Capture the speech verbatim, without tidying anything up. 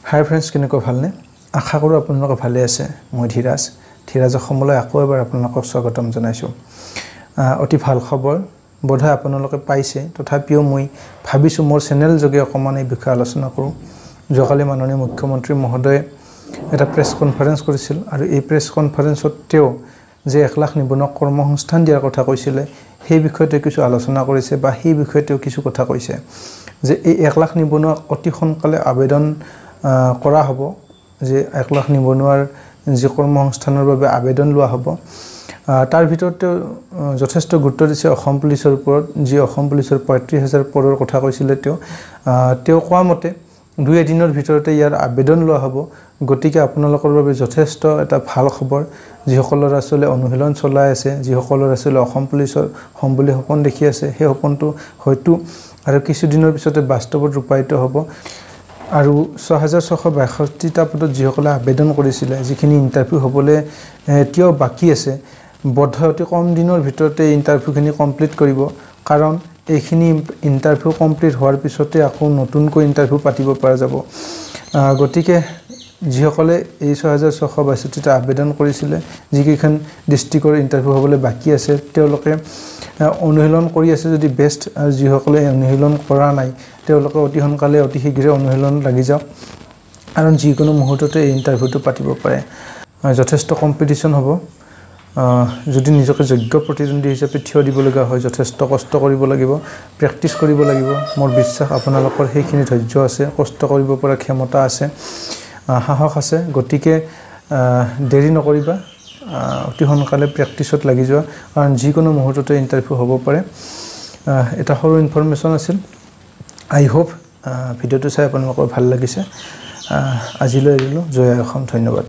হাই friends, কেনেকৈ ভালনে? আশা কৰোঁ আপোনালোকে ভালে আছে। মই ধীৰাজ ধীৰাজ অসমলৈ আকৌ এবাৰ আপোনালোকক স্বাগতম জনাইছোঁ। অতি ভাল খবৰ বোধহয় আপোনালোকে পাইছে, তথাপিও মই ভাবিছোঁ মোৰ চেনেল যোগে অকণমান এই বিষয়ে আলোচনা কৰোঁ। যোৱাকালি মাননীয় মুখ্যমন্ত্ৰী মহোদয়ে এটা প্ৰেছ কনফাৰেন্স কৰিছিল আৰু এই প্ৰেছ কনফাৰেন্সত তেওঁ যে এক লাখ নিবনুৱাক কৰ্মসংস্থান দিয়াৰ কথা কৈছিলে সেই বিষয়ে তেওঁ কিছু আলোচনা কৰিছে বা সেই বিষয়ে তেওঁ কিছু কথা কৈছে যে এই এক লাখ নিবনুৱাক অতি সোনকালে আবেদন কৰা হ'ব, যে এক লাখ নিবনুৱাৰ যি কৰ্মসংস্থানৰ বাবে আবেদন লোৱা হ'ব। তাৰ ভিতৰত তেওঁ যথেষ্ট গুৰুত্ব দিছে অসম পুলিচৰ ওপৰত, যি অসম পুলিচৰ পঁয়ত্ৰিছ হাজাৰ পদৰ কথা কৈছিলে। তেওঁ তেওঁ কোৱা মতে দুই এদিনৰ ভিতৰতে ইয়াৰ আবেদন লোৱা হ'ব। গতিকে আপোনালোকৰ বাবে যথেষ্ট এটা ভাল খবৰ। যিসকল ল'ৰা ছোৱালীয়ে অনুশীলন চলাই আছে, যিসকল ল'ৰা ছোৱালীয়ে অসম পুলিচৰ হ'ম বুলি সপোন দেখি আছে, সেই সপোনটো হয়তো আৰু কিছুদিনৰ পিছতে বাস্তৱত ৰূপায়িত হ'ব। আৰু ছয় হাজাৰ ছশ বাষষ্ঠিটা পদত যিসকলে আবেদন কৰিছিলে, যিখিনি ইণ্টাৰভিউ হ'বলৈ এতিয়াও বাকী আছে, বোধহয় অতি কম দিনৰ ভিতৰতে ইণ্টাৰভিউখিনি কমপ্লিট কৰিব। কাৰণ এইখিনি ইণ্টাৰভিউ কমপ্লিট হোৱাৰ পিছতে আকৌ নতুনকৈ ইণ্টাৰভিউ পাতিব পৰা যাব। গতিকে যিসকলে এই ছয় হাজাৰ ছশ বাষষ্ঠিটা আবেদন কৰিছিলে, যিকেইখন ডিষ্ট্ৰিক্টৰ ইণ্টাৰভিউ হ'বলৈ বাকী আছে, তেওঁলোকে অনুশীলন কৰি আছে যদি বেষ্ট, আৰু যিসকলে অনুশীলন কৰা নাই তেওঁলোকে অতি সোনকালে অতি শীঘ্ৰে অনুশীলন লাগি যাওক। কাৰণ যিকোনো মুহূৰ্ততে এই ইণ্টাৰভিউটো পাতিব পাৰে। যথেষ্ট কম্পিটিশ্যন হ'ব। যদি নিজকে যোগ্য প্ৰতিদ্বন্দ্বী হিচাপে থিয় দিবলগীয়া হয়, যথেষ্ট কষ্ট কৰিব লাগিব, প্ৰেক্টিচ কৰিব লাগিব। মোৰ বিশ্বাস আপোনালোকৰ সেইখিনি ধৈৰ্য আছে, কষ্ট কৰিব পৰা ক্ষমতা আছে, সাহস আছে। গতিকে দেৰি নকৰিবা, অতি সোনকালে প্ৰেক্টিচত লাগি যোৱা, কাৰণ যিকোনো মুহূৰ্ততে ইণ্টাৰভিউ হ'ব পাৰে। এটা সৰু ইনফৰমেশ্যন আছিল। আই হোপ ভিডিঅ'টো চাই আপোনালোকৰ ভাল লাগিছে। আজিলৈ এৰিলোঁ। জয় অসম, ধন্যবাদ।